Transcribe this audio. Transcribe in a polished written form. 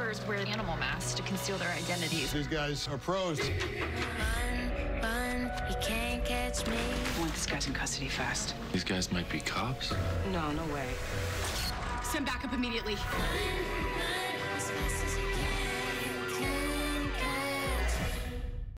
robbers wear animal masks to conceal their identities. These guys are pros. Run, you can't catch me. I want this guy's in custody fast. These guys might be cops. No, no way. Send backup immediately. As fast as you